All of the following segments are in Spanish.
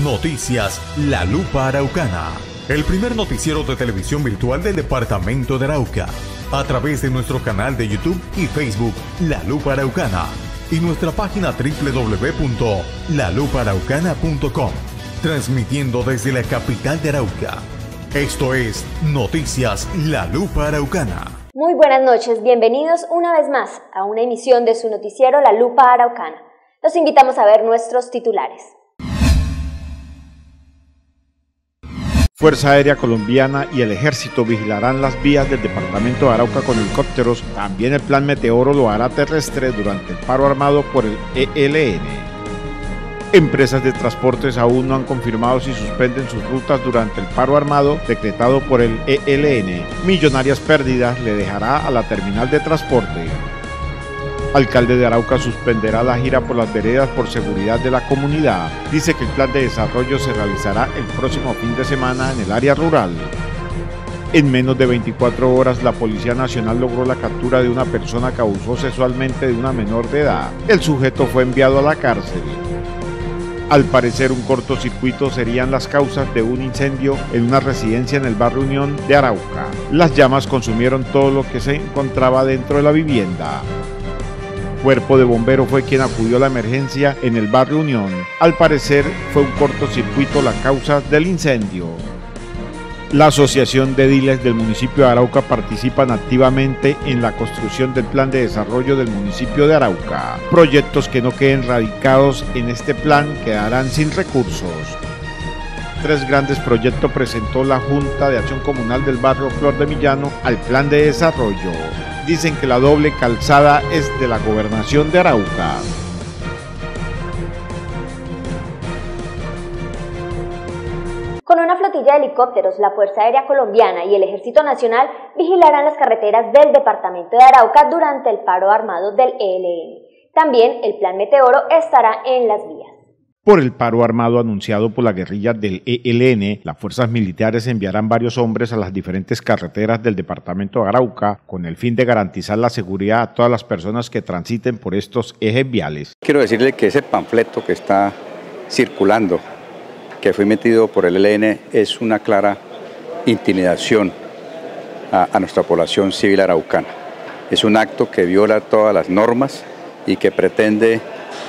Noticias La Lupa Araucana, el primer noticiero de televisión virtual del departamento de Arauca, a través de nuestro canal de YouTube y Facebook La Lupa Araucana y nuestra página www.lalupaaraucana.com, transmitiendo desde la capital de Arauca. Esto es Noticias La Lupa Araucana. Muy buenas noches, bienvenidos una vez más a una emisión de su noticiero La Lupa Araucana. Los invitamos a ver nuestros titulares. Fuerza Aérea Colombiana y el Ejército vigilarán las vías del departamento de Arauca con helicópteros. También el Plan Meteoro lo hará terrestre durante el paro armado por el ELN. Empresas de transportes aún no han confirmado si suspenden sus rutas durante el paro armado decretado por el ELN. Millonarias pérdidas le dejará a la terminal de transporte. Alcalde de Arauca suspenderá la gira por las veredas por seguridad de la comunidad. Dice que el plan de desarrollo se realizará el próximo fin de semana en el área rural. En menos de 24 horas, la Policía Nacional logró la captura de una persona que abusó sexualmente de una menor de edad. El sujeto fue enviado a la cárcel. Al parecer, un cortocircuito serían las causas de un incendio en una residencia en el barrio Unión de Arauca. Las llamas consumieron todo lo que se encontraba dentro de la vivienda. Cuerpo de bomberos fue quien acudió a la emergencia en el barrio Unión. Al parecer fue un cortocircuito la causa del incendio. La Asociación de Ediles del municipio de Arauca participan activamente en la construcción del plan de desarrollo del municipio de Arauca. Proyectos que no queden radicados en este plan quedarán sin recursos. 3 grandes proyectos presentó la Junta de Acción Comunal del barrio Flor de Millano al plan de desarrollo. Dicen que la doble calzada es de la gobernación de Arauca. Con una flotilla de helicópteros, la Fuerza Aérea Colombiana y el Ejército Nacional vigilarán las carreteras del departamento de Arauca durante el paro armado del ELN. También el Plan Meteoro estará en las vías. Por el paro armado anunciado por la guerrilla del ELN, las fuerzas militares enviarán varios hombres a las diferentes carreteras del departamento de Arauca con el fin de garantizar la seguridad a todas las personas que transiten por estos ejes viales. Quiero decirle que ese panfleto que está circulando, que fue metido por el ELN, es una clara intimidación a nuestra población civil araucana. Es un acto que viola todas las normas y que pretende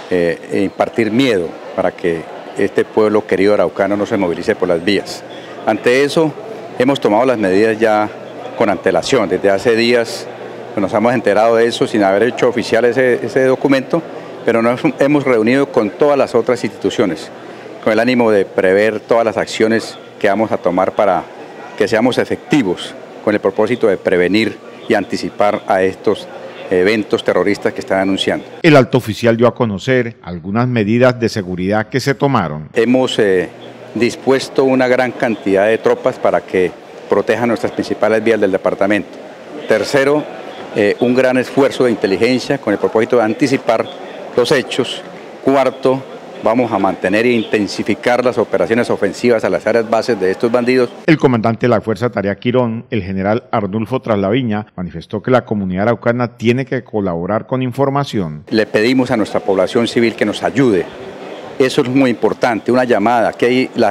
impartir miedo para que este pueblo querido araucano no se movilice por las vías. Ante eso, hemos tomado las medidas ya con antelación. Desde hace días nos hemos enterado de eso sin haber hecho oficial ese documento, pero nos hemos reunido con todas las otras instituciones, con el ánimo de prever todas las acciones que vamos a tomar para que seamos efectivos, con el propósito de prevenir y anticipar a estos eventos terroristas que están anunciando. El alto oficial dio a conocer algunas medidas de seguridad que se tomaron. Hemos dispuesto una gran cantidad de tropas para que protejan nuestras principales vías del departamento. Tercero, un gran esfuerzo de inteligencia con el propósito de anticipar los hechos. Cuarto, vamos a mantener e intensificar las operaciones ofensivas a las áreas bases de estos bandidos. El comandante de la Fuerza Tarea Quirón, el general Arnulfo Traslaviña, manifestó que la comunidad araucana tiene que colaborar con información. Le pedimos a nuestra población civil que nos ayude. Eso es muy importante, una llamada, que hay el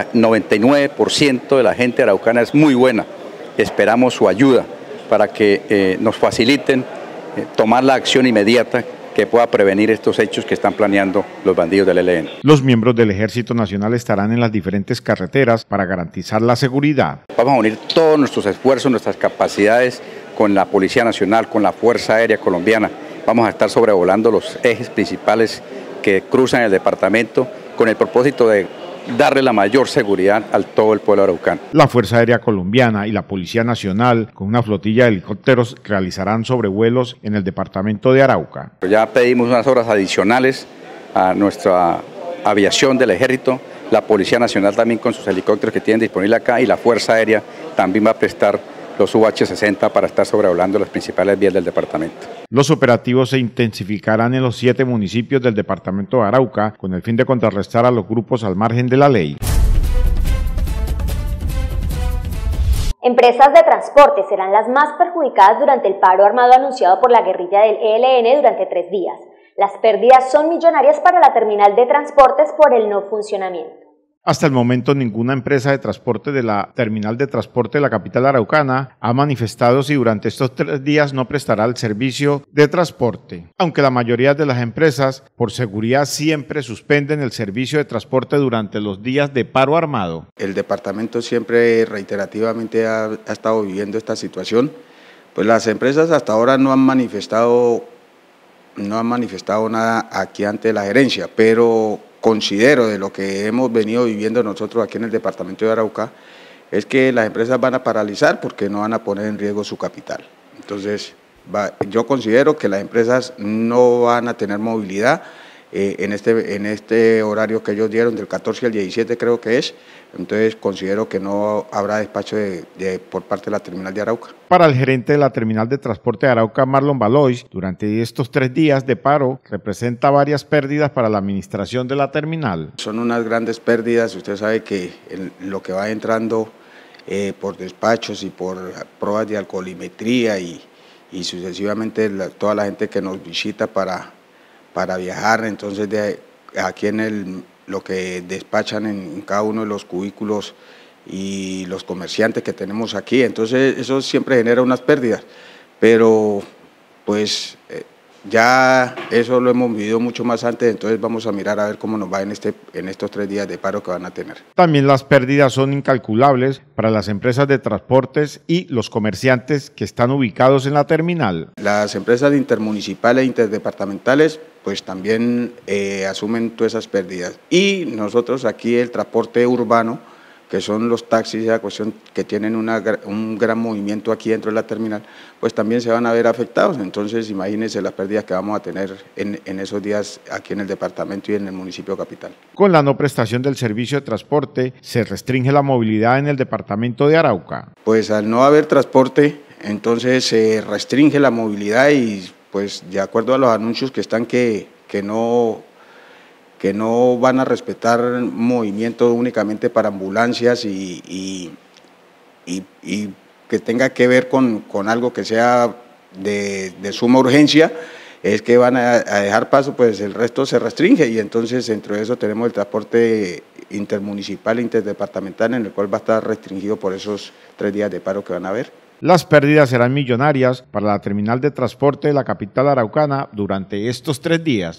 99% de la gente araucana es muy buena. Esperamos su ayuda para que nos faciliten tomar la acción inmediata que pueda prevenir estos hechos que están planeando los bandidos del ELN. Los miembros del Ejército Nacional estarán en las diferentes carreteras para garantizar la seguridad. Vamos a unir todos nuestros esfuerzos, nuestras capacidades con la Policía Nacional, con la Fuerza Aérea Colombiana. Vamos a estar sobrevolando los ejes principales que cruzan el departamento con el propósito de darle la mayor seguridad a todo el pueblo araucano. La Fuerza Aérea Colombiana y la Policía Nacional, con una flotilla de helicópteros, realizarán sobrevuelos en el departamento de Arauca. Ya pedimos unas horas adicionales a nuestra aviación del Ejército, la Policía Nacional también con sus helicópteros que tienen disponible acá y la Fuerza Aérea también va a prestar los UH-60 para estar sobrevolando las principales vías del departamento. Los operativos se intensificarán en los 7 municipios del departamento de Arauca con el fin de contrarrestar a los grupos al margen de la ley. Empresas de transporte serán las más perjudicadas durante el paro armado anunciado por la guerrilla del ELN durante 3 días. Las pérdidas son millonarias para la terminal de transportes por el no funcionamiento. Hasta el momento ninguna empresa de transporte de la terminal de transporte de la capital araucana ha manifestado si durante estos 3 días no prestará el servicio de transporte, aunque la mayoría de las empresas por seguridad siempre suspenden el servicio de transporte durante los días de paro armado. El departamento siempre reiterativamente ha estado viviendo esta situación, pues las empresas hasta ahora no han manifestado nada aquí ante la gerencia, pero considero de lo que hemos venido viviendo nosotros aquí en el departamento de Arauca, es que las empresas van a paralizar porque no van a poner en riesgo su capital. Entonces, yo considero que las empresas no van a tener movilidad en este horario que ellos dieron, del 14 al 17 creo que es. Entonces considero que no habrá despacho por parte de la terminal de Arauca. Para el gerente de la terminal de transporte de Arauca, Marlon Valois, durante estos 3 días de paro representa varias pérdidas para la administración de la terminal. Son unas grandes pérdidas, usted sabe que lo que va entrando por despachos y por pruebas de alcoholimetría y sucesivamente toda la gente que nos visita para viajar, entonces aquí lo que despachan en cada uno de los cubículos y los comerciantes que tenemos aquí, entonces eso siempre genera unas pérdidas, pero pues ya eso lo hemos vivido mucho más antes, entonces vamos a mirar a ver cómo nos va en estos 3 días de paro que van a tener. También las pérdidas son incalculables para las empresas de transportes y los comerciantes que están ubicados en la terminal. Las empresas intermunicipales e interdepartamentales pues también asumen todas esas pérdidas. Y nosotros aquí el transporte urbano, que son los taxis, esa cuestión que tienen un gran movimiento aquí dentro de la terminal, pues también se van a ver afectados. Entonces imagínense las pérdidas que vamos a tener en esos días aquí en el departamento y en el municipio capital. Con la no prestación del servicio de transporte, se restringe la movilidad en el departamento de Arauca. Pues al no haber transporte, entonces se restringe la movilidad y pues de acuerdo a los anuncios que están que no van a respetar movimiento únicamente para ambulancias y que tenga que ver con algo que sea de suma urgencia, es que van a dejar paso, pues el resto se restringe y entonces dentro de eso tenemos el transporte intermunicipal e interdepartamental en el cual va a estar restringido por esos 3 días de paro que van a haber. Las pérdidas serán millonarias para la terminal de transporte de la capital araucana durante estos 3 días.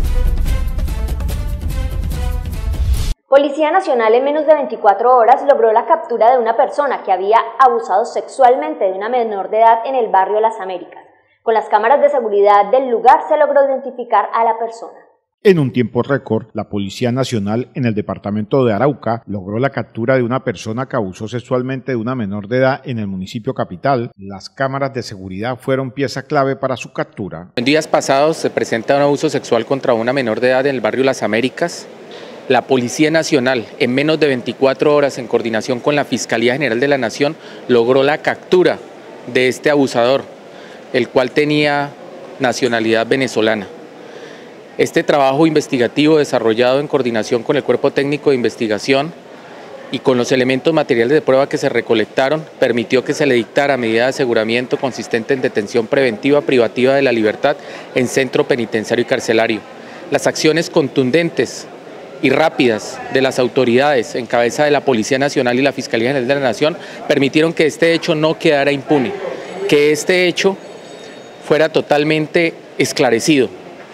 Policía Nacional en menos de 24 horas logró la captura de una persona que había abusado sexualmente de una menor de edad en el barrio Las Américas. Con las cámaras de seguridad del lugar se logró identificar a la persona. En un tiempo récord, la Policía Nacional en el departamento de Arauca logró la captura de una persona que abusó sexualmente de una menor de edad en el municipio capital. Las cámaras de seguridad fueron pieza clave para su captura. En días pasados se presenta un abuso sexual contra una menor de edad en el barrio Las Américas. La Policía Nacional, en menos de 24 horas, en coordinación con la Fiscalía General de la Nación, logró la captura de este abusador, el cual tenía nacionalidad venezolana. Este trabajo investigativo desarrollado en coordinación con el Cuerpo Técnico de Investigación y con los elementos materiales de prueba que se recolectaron, permitió que se le dictara medida de aseguramiento consistente en detención preventiva privativa de la libertad en centro penitenciario y carcelario. Las acciones contundentes y rápidas de las autoridades en cabeza de la Policía Nacional y la Fiscalía General de la Nación permitieron que este hecho no quedara impune, que este hecho fuera totalmente esclarecido.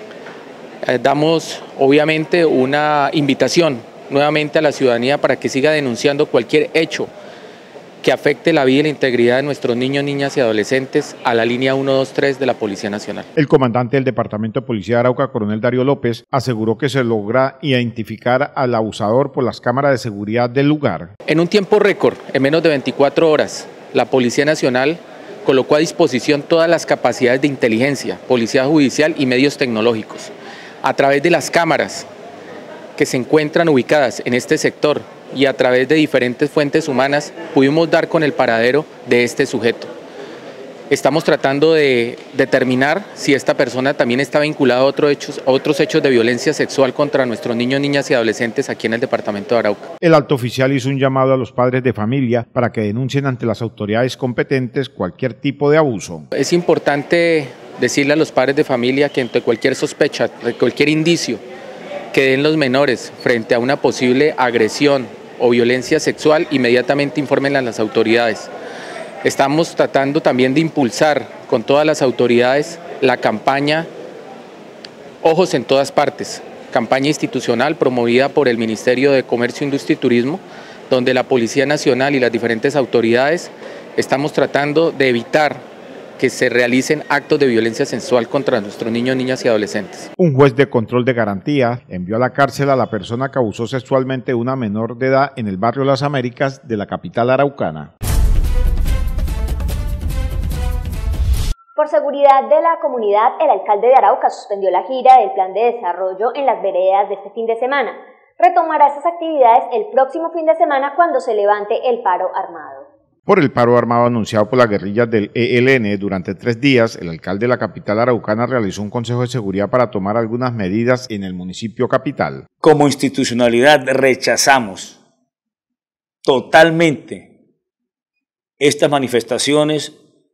Damos obviamente una invitación nuevamente a la ciudadanía para que siga denunciando cualquier hecho que afecte la vida y la integridad de nuestros niños, niñas y adolescentes a la línea 123 de la Policía Nacional. El comandante del Departamento de Policía de Arauca, coronel Darío López, aseguró que se logra identificar al abusador por las cámaras de seguridad del lugar. En un tiempo récord, en menos de 24 horas, la Policía Nacional colocó a disposición todas las capacidades de inteligencia, policía judicial y medios tecnológicos. A través de las cámaras que se encuentran ubicadas en este sector y a través de diferentes fuentes humanas pudimos dar con el paradero de este sujeto. Estamos tratando de determinar si esta persona también está vinculada a otros hechos de violencia sexual contra nuestros niños, niñas y adolescentes aquí en el departamento de Arauca. El alto oficial hizo un llamado a los padres de familia para que denuncien ante las autoridades competentes cualquier tipo de abuso. Es importante decirle a los padres de familia que ante cualquier sospecha, cualquier indicio que den los menores frente a una posible agresión o violencia sexual, inmediatamente informen a las autoridades. Estamos tratando también de impulsar con todas las autoridades la campaña Ojos en todas partes, campaña institucional promovida por el Ministerio de Comercio, Industria y Turismo, donde la Policía Nacional y las diferentes autoridades estamos tratando de evitar que se realicen actos de violencia sexual contra nuestros niños, niñas y adolescentes. Un juez de control de garantía envió a la cárcel a la persona que abusó sexualmente de una menor de edad en el barrio Las Américas de la capital araucana. Por seguridad de la comunidad, el alcalde de Arauca suspendió la gira del plan de desarrollo en las veredas de este fin de semana. Retomará estas actividades el próximo fin de semana cuando se levante el paro armado. Por el paro armado anunciado por las guerrillas del ELN durante 3 días, el alcalde de la capital araucana realizó un consejo de seguridad para tomar algunas medidas en el municipio capital. Como institucionalidad rechazamos totalmente estas manifestaciones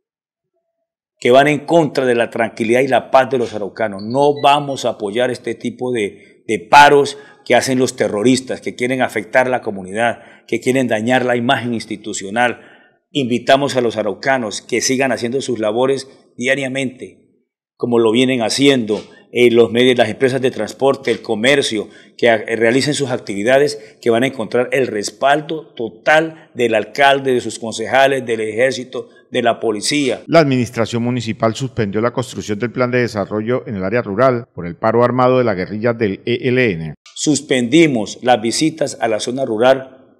que van en contra de la tranquilidad y la paz de los araucanos. No vamos a apoyar este tipo de paros que hacen los terroristas, que quieren afectar a la comunidad, que quieren dañar la imagen institucional. Invitamos a los araucanos que sigan haciendo sus labores diariamente, como lo vienen haciendo los medios, las empresas de transporte, el comercio, que realicen sus actividades, que van a encontrar el respaldo total del alcalde, de sus concejales, del ejército, de la policía. La administración municipal suspendió la construcción del plan de desarrollo en el área rural por el paro armado de la guerrilla del ELN. Suspendimos las visitas a la zona rural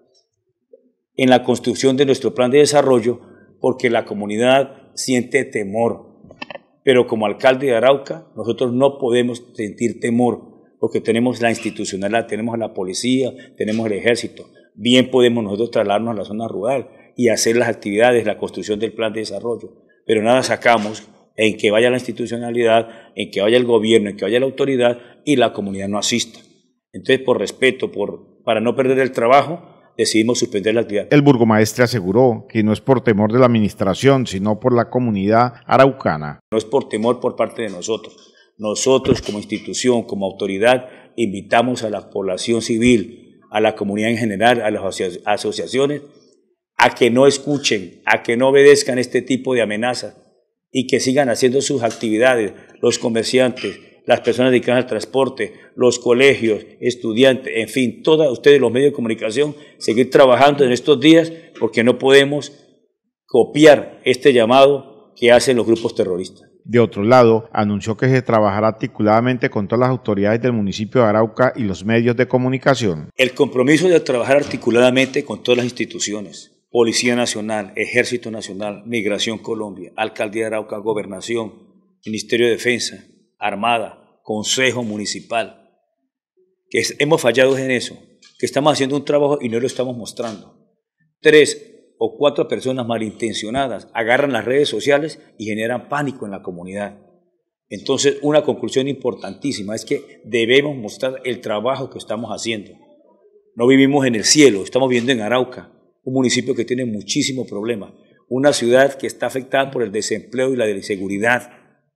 en la construcción de nuestro plan de desarrollo porque la comunidad siente temor. Pero como alcalde de Arauca, nosotros no podemos sentir temor porque tenemos la institucionalidad, tenemos a la policía, tenemos el ejército. Bien podemos nosotros trasladarnos a la zona rural y hacer las actividades, la construcción del plan de desarrollo. Pero nada sacamos en que vaya la institucionalidad, en que vaya el gobierno, en que vaya la autoridad y la comunidad no asista. Entonces, por respeto, para no perder el trabajo, decidimos suspender la actividad. El burgomaestre aseguró que no es por temor de la administración, sino por la comunidad araucana. No es por temor por parte de nosotros. Nosotros como institución, como autoridad, invitamos a la población civil, a la comunidad en general, a las asociaciones, a que no escuchen, a que no obedezcan este tipo de amenazas y que sigan haciendo sus actividades, los comerciantes, las personas dedicadas al transporte, los colegios, estudiantes, en fin, todos ustedes los medios de comunicación, seguir trabajando en estos días porque no podemos copiar este llamado que hacen los grupos terroristas. De otro lado, anunció que se trabajará articuladamente con todas las autoridades del municipio de Arauca y los medios de comunicación. El compromiso de trabajar articuladamente con todas las instituciones, Policía Nacional, Ejército Nacional, Migración Colombia, Alcaldía de Arauca, Gobernación, Ministerio de Defensa, Armada, Consejo Municipal, que hemos fallado en eso, que estamos haciendo un trabajo y no lo estamos mostrando. 3 o 4 personas malintencionadas agarran las redes sociales y generan pánico en la comunidad. Entonces, una conclusión importantísima es que debemos mostrar el trabajo que estamos haciendo. No vivimos en el cielo, estamos viviendo en Arauca, un municipio que tiene muchísimos problemas, una ciudad que está afectada por el desempleo y la inseguridad.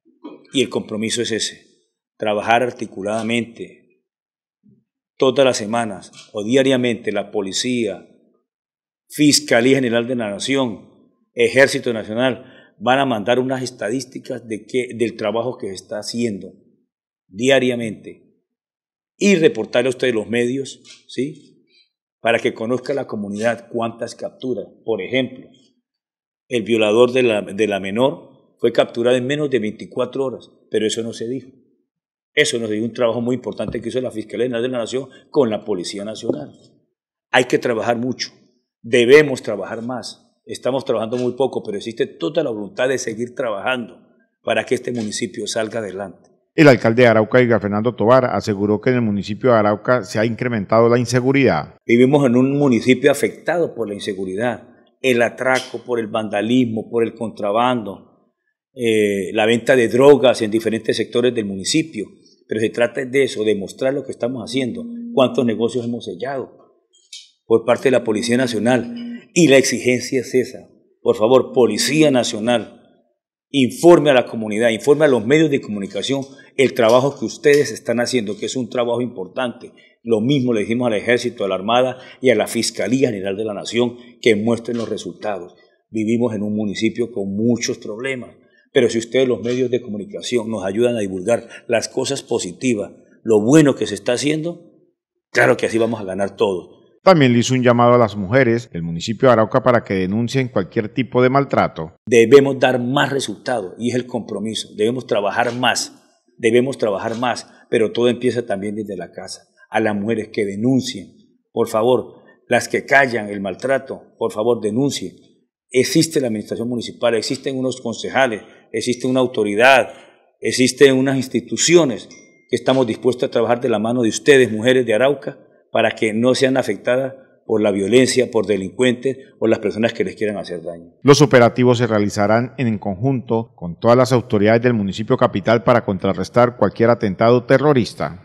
Y el compromiso es ese, trabajar articuladamente todas las semanas o diariamente la policía, Fiscalía General de la Nación, Ejército Nacional, van a mandar unas estadísticas del trabajo que se está haciendo diariamente y reportarle a ustedes los medios, ¿sí? Para que conozca la comunidad cuántas capturas. Por ejemplo, el violador de la menor fue capturado en menos de 24 horas, pero eso no se dijo. Eso nos dio un trabajo muy importante que hizo la Fiscalía General de la Nación con la Policía Nacional. Hay que trabajar mucho, debemos trabajar más. Estamos trabajando muy poco, pero existe toda la voluntad de seguir trabajando para que este municipio salga adelante. El alcalde de Arauca, Edgar Fernando Tovar, aseguró que en el municipio de Arauca se ha incrementado la inseguridad. Vivimos en un municipio afectado por la inseguridad, el atraco, por el vandalismo, por el contrabando, la venta de drogas en diferentes sectores del municipio, pero se trata de eso, de mostrar lo que estamos haciendo, cuántos negocios hemos sellado por parte de la Policía Nacional, y la exigencia es esa, por favor, Policía Nacional, informe a la comunidad, informe a los medios de comunicación el trabajo que ustedes están haciendo, que es un trabajo importante. Lo mismo le dijimos al Ejército, a la Armada y a la Fiscalía General de la Nación, que muestren los resultados. Vivimos en un municipio con muchos problemas, pero si ustedes, los medios de comunicación, nos ayudan a divulgar las cosas positivas, lo bueno que se está haciendo, claro que así vamos a ganar todos. También le hizo un llamado a las mujeres del municipio de Arauca para que denuncien cualquier tipo de maltrato. Debemos dar más resultados y es el compromiso. Debemos trabajar más, pero todo empieza también desde la casa. A las mujeres que denuncien, por favor, las que callan el maltrato, por favor denuncien. Existe la administración municipal, existen unos concejales, existe una autoridad, existen unas instituciones que estamos dispuestos a trabajar de la mano de ustedes, mujeres de Arauca, para que no sean afectadas por la violencia, por delincuentes o las personas que les quieran hacer daño. Los operativos se realizarán en conjunto con todas las autoridades del municipio capital para contrarrestar cualquier atentado terrorista.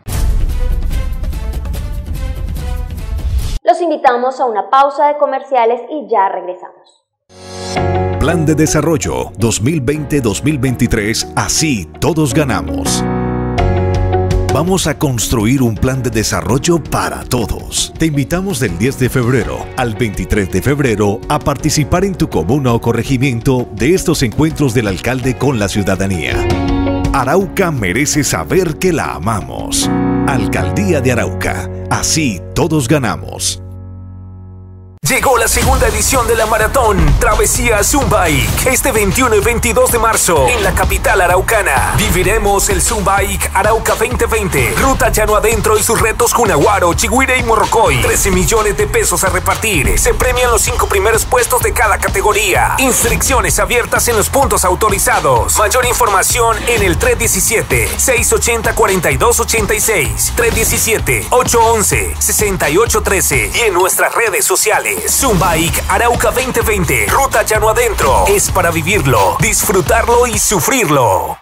Los invitamos a una pausa de comerciales y ya regresamos. Plan de Desarrollo 2020-2023, así todos ganamos. Vamos a construir un plan de desarrollo para todos. Te invitamos del 10 de febrero al 23 de febrero a participar en tu comuna o corregimiento de estos encuentros del alcalde con la ciudadanía. Arauca merece saber que la amamos. Alcaldía de Arauca, así todos ganamos. Llegó la segunda edición de la maratón Travesía Zumbike. Este 21 y 22 de marzo en la capital araucana. Viviremos el Zumbike Arauca 2020. Ruta Llano Adentro y sus retos Junaguaro, Chigüire y Morrocoy. 13 millones de pesos a repartir. Se premian los 5 primeros puestos de cada categoría. Inscripciones abiertas en los puntos autorizados. Mayor información en el 317-680-4286. 317-811-6813 y en nuestras redes sociales. Zumbike Arauca 2020, Ruta Llano Adentro, es para vivirlo, disfrutarlo y sufrirlo.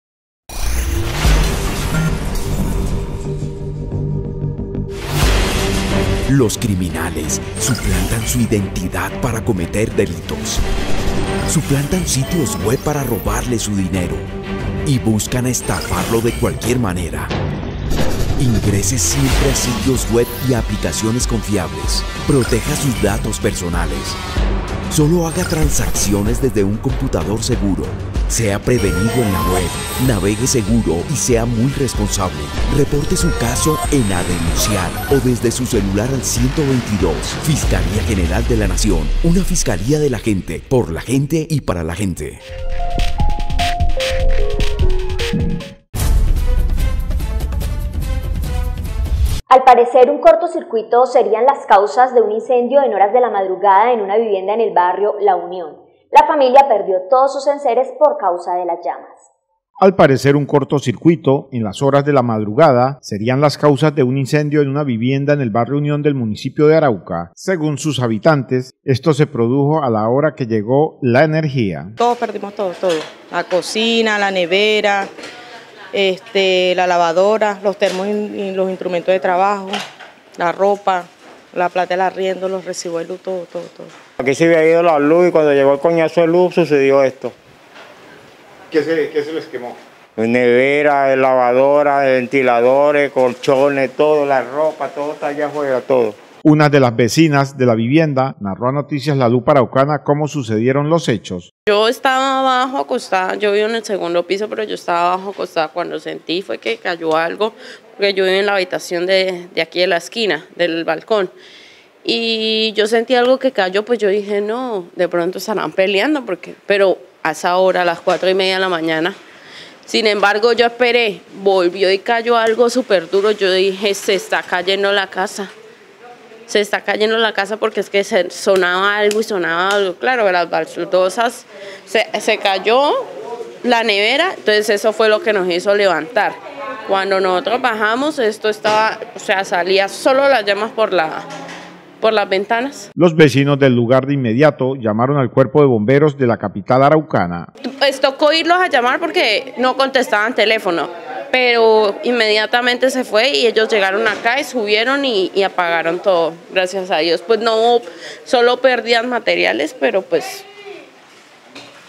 Los criminales suplantan su identidad para cometer delitos. Suplantan sitios web para robarle su dinero y buscan estafarlo de cualquier manera. Ingrese siempre a sitios web y aplicaciones confiables. Proteja sus datos personales. Solo haga transacciones desde un computador seguro. Sea prevenido en la web. Navegue seguro y sea muy responsable. Reporte su caso en A Denunciar o desde su celular al 122. Fiscalía General de la Nación. Una fiscalía de la gente, por la gente y para la gente. Al parecer, un cortocircuito serían las causas de un incendio en horas de la madrugada en una vivienda en el barrio La Unión. La familia perdió todos sus enseres por causa de las llamas. Al parecer, un cortocircuito en las horas de la madrugada serían las causas de un incendio en una vivienda en el barrio Unión del municipio de Arauca. Según sus habitantes, esto se produjo a la hora que llegó la energía. Todos perdimos todo. La cocina, la nevera, la lavadora, los termos y los instrumentos de trabajo, la ropa, la plata del arriendo, los recibos de luz, todo. Aquí se había ido la luz y cuando llegó el coñazo de luz sucedió esto. ¿Qué se les quemó? Nevera, lavadora, ventiladores, colchones, todo, la ropa, todo está allá afuera, todo. Una de las vecinas de la vivienda narró a Noticias La Lupa Araucana cómo sucedieron los hechos. Yo estaba abajo acostada, yo vivo en el segundo piso, pero yo estaba abajo acostada cuando sentí fue que cayó algo, porque yo vivo en la habitación de aquí de la esquina, del balcón. Y yo sentí algo que cayó, pues yo dije, no, de pronto estarán peleando, pero a esa hora, a las 4:30 de la mañana. Sin embargo, yo esperé, volvió y cayó algo súper duro, yo dije, se está cayendo la casa. Se está cayendo la casa porque es que sonaba algo y sonaba algo. Claro, las baldosas, se cayó la nevera, entonces eso fue lo que nos hizo levantar. Cuando nosotros bajamos, esto estaba, salía solo las llamas por las ventanas. Los vecinos del lugar de inmediato llamaron al cuerpo de bomberos de la capital araucana. Pues tocó irlos a llamar porque no contestaban teléfono, pero inmediatamente se fue y ellos llegaron acá y subieron y apagaron todo, gracias a Dios. Pues no hubo solo pérdidas materiales, pero pues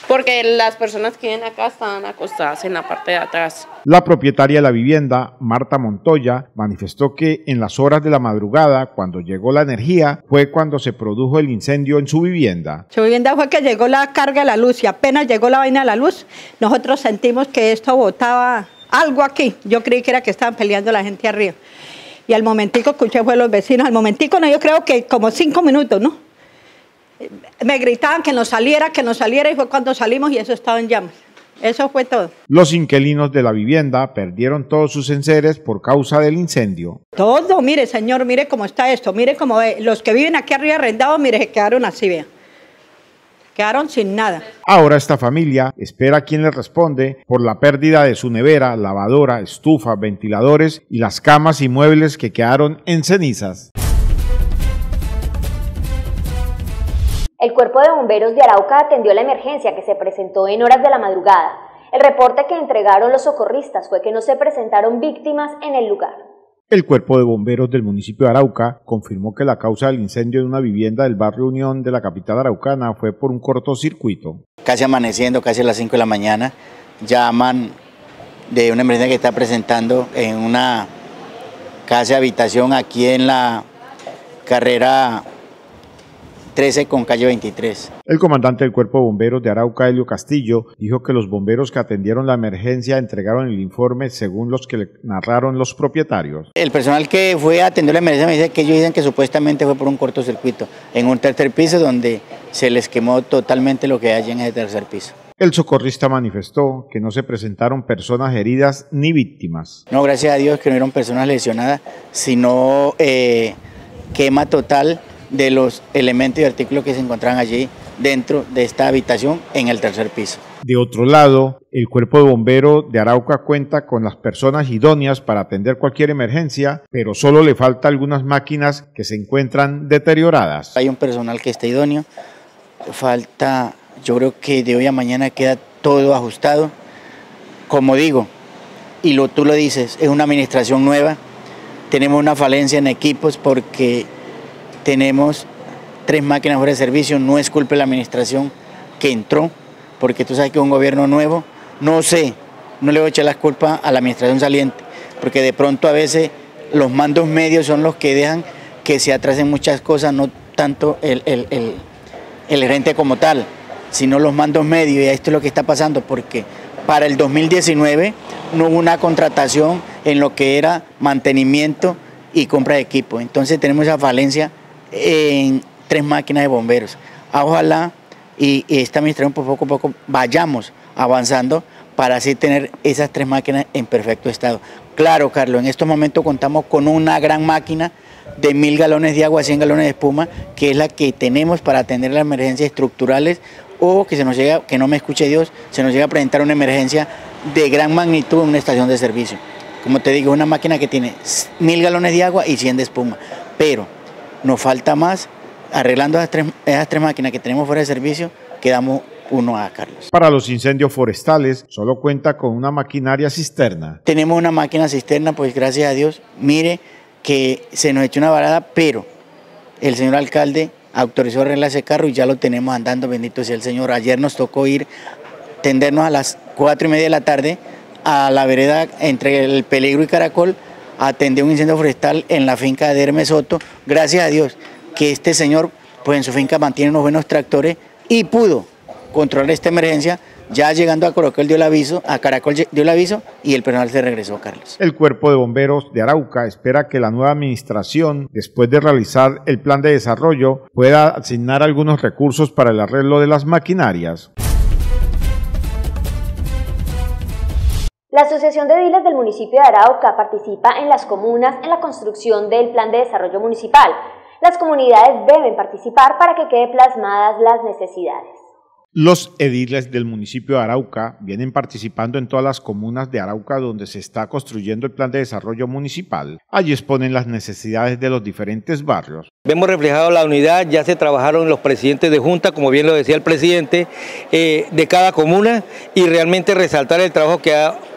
porque las personas que viven acá estaban acostadas en la parte de atrás. La propietaria de la vivienda, Marta Montoya, manifestó que en las horas de la madrugada, cuando llegó la energía, fue cuando se produjo el incendio en su vivienda. Su vivienda fue que llegó la carga de la luz y apenas llegó la vaina de la luz, nosotros sentimos que esto botaba algo aquí. Yo creí que era que estaban peleando la gente arriba. Y al momentico escuché fue los vecinos, al momentico no, yo creo que como 5 minutos, ¿no? Me gritaban que nos saliera y fue cuando salimos y eso estaba en llamas. Eso fue todo. Los inquilinos de la vivienda perdieron todos sus enseres por causa del incendio. Todo, mire señor, mire cómo está esto, mire cómo ve. Los que viven aquí arriba arrendados, mire, se quedaron así, vean. Quedaron sin nada. Ahora esta familia espera a quien les responde por la pérdida de su nevera, lavadora, estufa, ventiladores y las camas y muebles que quedaron en cenizas. El Cuerpo de Bomberos de Arauca atendió la emergencia que se presentó en horas de la madrugada. El reporte que entregaron los socorristas fue que no se presentaron víctimas en el lugar. El Cuerpo de Bomberos del municipio de Arauca confirmó que la causa del incendio de una vivienda del barrio Unión de la capital araucana fue por un cortocircuito. Casi amaneciendo, casi a las 5 de la mañana, llaman de una emergencia que está presentando en una casa de habitación aquí en la carrera 13 con calle 23. El comandante del Cuerpo de Bomberos de Arauca, Helio Castillo, dijo que los bomberos que atendieron la emergencia entregaron el informe según los que le narraron los propietarios. El personal que fue a atender la emergencia me dice que ellos dicen que supuestamente fue por un cortocircuito en un tercer piso donde se les quemó totalmente lo que hay en ese tercer piso. El socorrista manifestó que no se presentaron personas heridas ni víctimas. No, gracias a Dios que no eran personas lesionadas, sino quema total de los elementos y artículos que se encontraban allí dentro de esta habitación en el tercer piso. De otro lado, el Cuerpo de Bomberos de Arauca cuenta con las personas idóneas para atender cualquier emergencia, pero solo le falta algunas máquinas que se encuentran deterioradas. Hay un personal que está idóneo, falta, yo creo que de hoy a mañana queda todo ajustado. Como digo, y tú lo dices, es una administración nueva, tenemos una falencia en equipos porque tenemos 3 máquinas fuera de servicio, no es culpa de la administración que entró, porque tú sabes que es un gobierno nuevo, no sé, no le voy a echar las culpas a la administración saliente, porque de pronto a veces los mandos medios son los que dejan que se atrasen muchas cosas, no tanto el gerente como tal, sino los mandos medios, y esto es lo que está pasando, porque para el 2019 no hubo una contratación en lo que era mantenimiento y compra de equipo, entonces tenemos esa falencia en 3 máquinas de bomberos. Ojalá y esta administración poco a poco vayamos avanzando para así tener esas 3 máquinas en perfecto estado. Claro, Carlos, en estos momentos contamos con una gran máquina de 1000 galones de agua, 100 galones de espuma, que es la que tenemos para atender las emergencias estructurales o que se nos llega, que no me escuche Dios, se nos llega a presentar una emergencia de gran magnitud en una estación de servicio. Como te digo, una máquina que tiene 1000 galones de agua y 100 de espuma, pero nos falta más, arreglando esas tres máquinas que tenemos fuera de servicio, quedamos uno a Carlos. Para los incendios forestales, solo cuenta con una maquinaria cisterna. Tenemos una máquina cisterna, pues gracias a Dios, mire que se nos echó una varada, pero el señor alcalde autorizó arreglar ese carro y ya lo tenemos andando, bendito sea el Señor. Ayer nos tocó tendernos a las 4:30 de la tarde a la vereda entre el Peligro y Caracol, atendió un incendio forestal en la finca de Hermes Soto. Gracias a Dios que este señor pues en su finca mantiene unos buenos tractores y pudo controlar esta emergencia. Ya llegando a Caracol dio el aviso y el personal se regresó, Carlos. El Cuerpo de Bomberos de Arauca espera que la nueva administración, después de realizar el plan de desarrollo, pueda asignar algunos recursos para el arreglo de las maquinarias. La Asociación de Ediles del municipio de Arauca participa en las comunas en la construcción del Plan de Desarrollo Municipal. Las comunidades deben participar para que queden plasmadas las necesidades. Los ediles del municipio de Arauca vienen participando en todas las comunas de Arauca donde se está construyendo el plan de desarrollo municipal. Allí exponen las necesidades de los diferentes barrios. Vemos reflejado la unidad, ya se trabajaron los presidentes de junta, como bien lo decía el presidente, de cada comuna, y realmente resaltar el trabajo que ha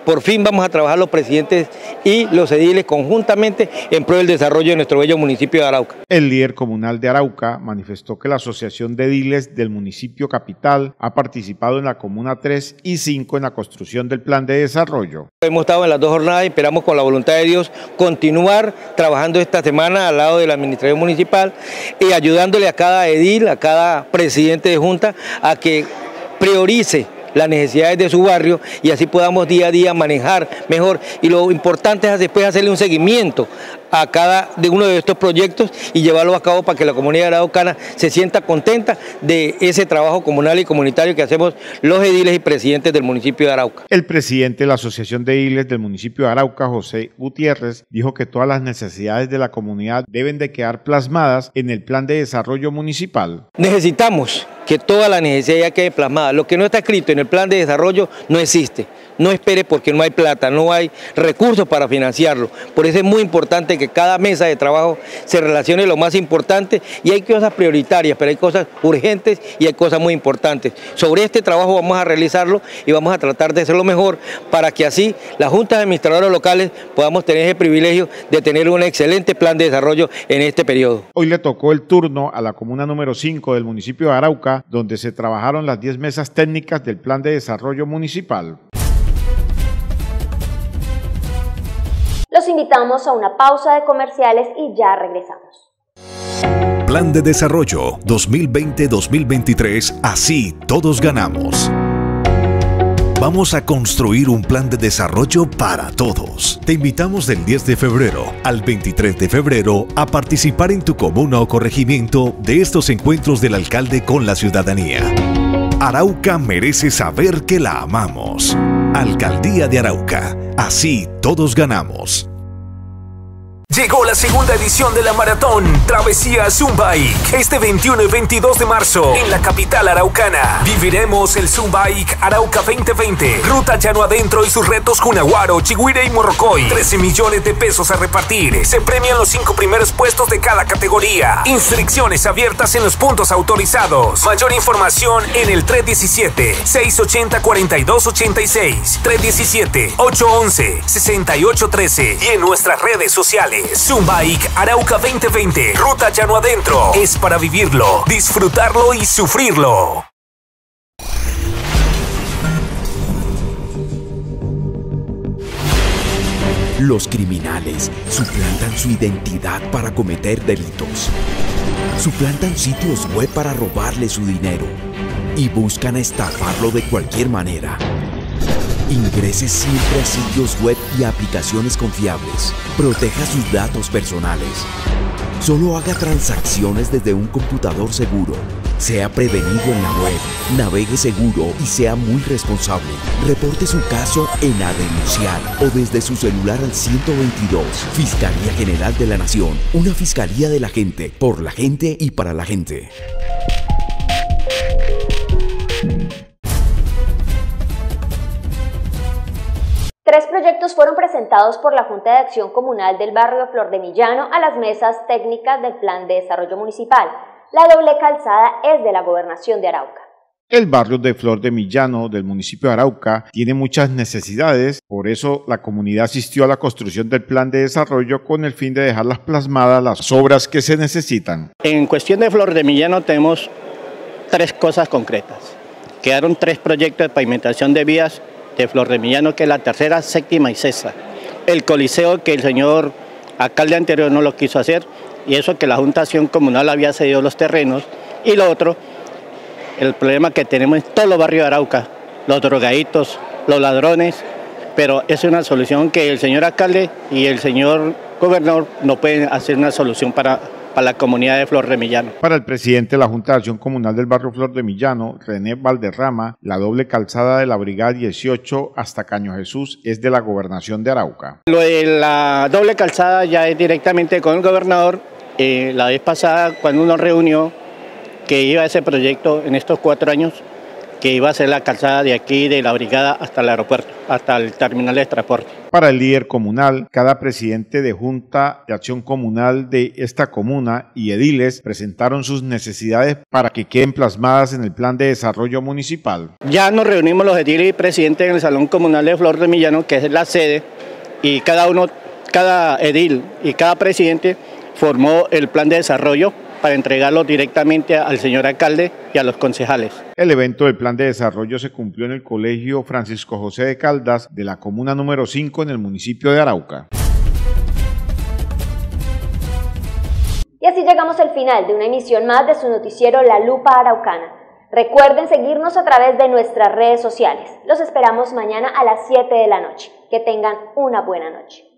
por fin vamos a trabajar los presidentes y los ediles conjuntamente en pro del desarrollo de nuestro bello municipio de Arauca. El líder comunal de Arauca manifestó que la Asociación de Ediles del municipio capital ha participado en la Comuna 3 y 5 en la construcción del plan de desarrollo. Hemos estado en las 2 jornadas y esperamos con la voluntad de Dios continuar trabajando esta semana al lado de la administración municipal y ayudándole a cada edil, a cada presidente de junta a que priorice las necesidades de su barrio y así podamos día a día manejar mejor. Y lo importante es después hacerle un seguimiento a cada de uno de estos proyectos y llevarlo a cabo para que la comunidad araucana se sienta contenta de ese trabajo comunal y comunitario que hacemos los ediles y presidentes del municipio de Arauca. El presidente de la Asociación de Ediles del municipio de Arauca, José Gutiérrez, dijo que todas las necesidades de la comunidad deben de quedar plasmadas en el plan de desarrollo municipal. Necesitamos que toda la necesidad quede plasmada. Lo que no está escrito en el plan de desarrollo no existe. No espere porque no hay plata, no hay recursos para financiarlo. Por eso es muy importante que cada mesa de trabajo se relacione lo más importante y hay cosas prioritarias, pero hay cosas urgentes y hay cosas muy importantes. Sobre este trabajo vamos a realizarlo y vamos a tratar de hacerlo mejor para que así las juntas administradoras locales podamos tener ese privilegio de tener un excelente plan de desarrollo en este periodo. Hoy le tocó el turno a la comuna número 5 del municipio de Arauca, donde se trabajaron las 10 mesas técnicas del plan de desarrollo municipal. Los invitamos a una pausa de comerciales y ya regresamos. Plan de Desarrollo 2020-2023, así todos ganamos. Vamos a construir un plan de desarrollo para todos. Te invitamos del 10 de febrero al 23 de febrero a participar en tu comuna o corregimiento de estos encuentros del alcalde con la ciudadanía. Arauca merece saber que la amamos. Alcaldía de Arauca, así todos ganamos. Llegó la segunda edición de la maratón Travesía Zumbaik. Este 21 y 22 de marzo en la capital araucana. Viviremos el Zumbaik Arauca 2020. Ruta llano adentro y sus retos Cunaguaro, Chigüire y Morrocoy. 13 millones de pesos a repartir. Se premian los 5 primeros puestos de cada categoría. Inscripciones abiertas en los puntos autorizados. Mayor información en el 317-680-4286, 317-811-6813 y en nuestras redes sociales. Zumbaik Arauca 2020. Ruta llano adentro. Es para vivirlo, disfrutarlo y sufrirlo. Los criminales suplantan su identidad para cometer delitos. Suplantan sitios web para robarle su dinero y buscan estafarlo de cualquier manera. Ingrese siempre a sitios web y aplicaciones confiables. Proteja sus datos personales. Solo haga transacciones desde un computador seguro. Sea prevenido en la web. Navegue seguro y sea muy responsable. Reporte su caso en A Denunciar o desde su celular al 122. Fiscalía General de la Nación. Una fiscalía de la gente, por la gente y para la gente. Tres proyectos fueron presentados por la Junta de Acción Comunal del barrio Flor de Millano a las mesas técnicas del Plan de Desarrollo Municipal. La doble calzada es de la Gobernación de Arauca. El barrio de Flor de Millano del municipio de Arauca tiene muchas necesidades, por eso la comunidad asistió a la construcción del plan de desarrollo con el fin de dejarlas plasmadas las obras que se necesitan. En cuestión de Flor de Millano tenemos 3 cosas concretas. Quedaron 3 proyectos de pavimentación de vías de Flor de Millano, que es la tercera, séptima y sexta. El coliseo que el señor alcalde anterior no lo quiso hacer, y eso que la Junta de Acción Comunal había cedido los terrenos. Y lo otro, el problema que tenemos en todos los barrios de Arauca, los drogaditos, los ladrones, pero es una solución que el señor alcalde y el señor gobernador no pueden hacer una solución para la comunidad de Flor de Millano. Para el presidente de la Junta de Acción Comunal del barrio Flor de Millano, René Valderrama, la doble calzada de la Brigada 18 hasta Caño Jesús es de la Gobernación de Arauca. Lo de la doble calzada ya es directamente con el gobernador. La vez pasada, cuando uno reunió que iba a ese proyecto en estos 4 años, que iba a ser la calzada de aquí, de la brigada, hasta el aeropuerto, hasta el terminal de transporte. Para el líder comunal, cada presidente de Junta de Acción Comunal de esta comuna y ediles presentaron sus necesidades para que queden plasmadas en el plan de desarrollo municipal. Ya nos reunimos los ediles y presidentes en el Salón Comunal de Flor de Millano, que es la sede, y cada edil y cada presidente formó el plan de desarrollo para entregarlo directamente al señor alcalde y a los concejales. El evento del plan de desarrollo se cumplió en el Colegio Francisco José de Caldas de la comuna número 5 en el municipio de Arauca. Y así llegamos al final de una emisión más de su noticiero La Lupa Araucana. Recuerden seguirnos a través de nuestras redes sociales. Los esperamos mañana a las 7 de la noche. Que tengan una buena noche.